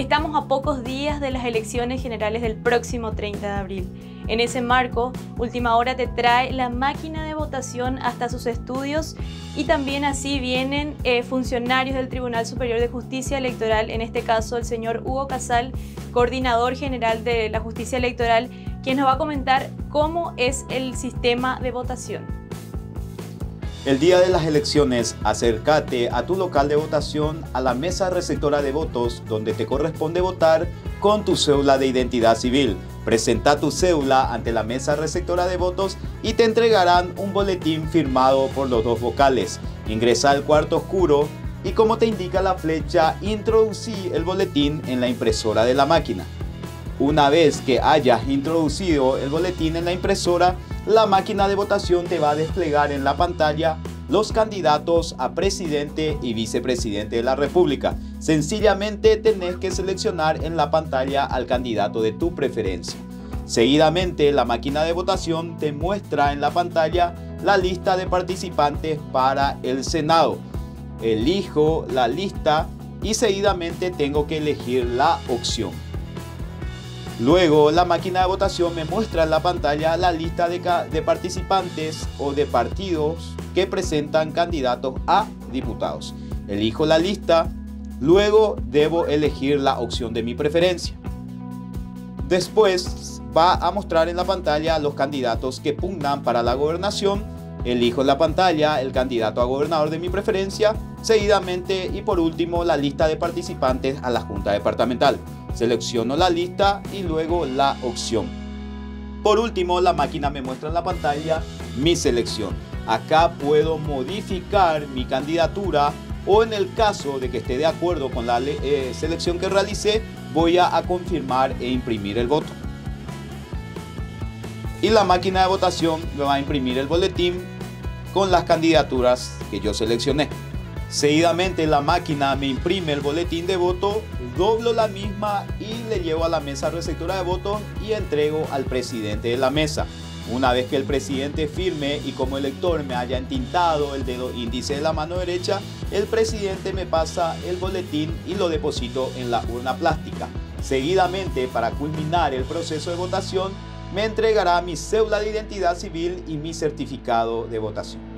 Estamos a pocos días de las elecciones generales del próximo 30 de abril. En ese marco, Última Hora te trae la máquina de votación hasta sus estudios y también así vienen funcionarios del Tribunal Superior de Justicia Electoral, en este caso el señor Hugo Casal, coordinador general de la Justicia Electoral, quien nos va a comentar cómo es el sistema de votación. El día de las elecciones, acércate a tu local de votación, a la mesa receptora de votos, donde te corresponde votar con tu cédula de identidad civil. Presenta tu cédula ante la mesa receptora de votos y te entregarán un boletín firmado por los dos vocales. Ingresa al cuarto oscuro y, como te indica la flecha, introducí el boletín en la impresora de la máquina. Una vez que hayas introducido el boletín en la impresora, la máquina de votación te va a desplegar en la pantalla los candidatos a presidente y vicepresidente de la República. Sencillamente tenés que seleccionar en la pantalla al candidato de tu preferencia. Seguidamente, la máquina de votación te muestra en la pantalla la lista de participantes para el Senado. Elijo la lista y seguidamente tengo que elegir la opción. Luego, la máquina de votación me muestra en la pantalla la lista de participantes o de partidos que presentan candidatos a diputados. Elijo la lista, luego debo elegir la opción de mi preferencia. Después va a mostrar en la pantalla los candidatos que pugnan para la gobernación. Elijo en la pantalla el candidato a gobernador de mi preferencia, seguidamente y por último la lista de participantes a la Junta Departamental. Selecciono la lista y luego la opción. Por último, la máquina me muestra en la pantalla mi selección. Acá puedo modificar mi candidatura o, en el caso de que esté de acuerdo con la selección que realicé, voy a confirmar e imprimir el voto. Y la máquina de votación me va a imprimir el boletín con las candidaturas que yo seleccioné. Seguidamente, la máquina me imprime el boletín de voto, doblo la misma y le llevo a la mesa receptora de votos y entrego al presidente de la mesa. Una vez que el presidente firme y como elector me haya entintado el dedo índice de la mano derecha, el presidente me pasa el boletín y lo deposito en la urna plástica. Seguidamente, para culminar el proceso de votación, me entregará mi cédula de identidad civil y mi certificado de votación.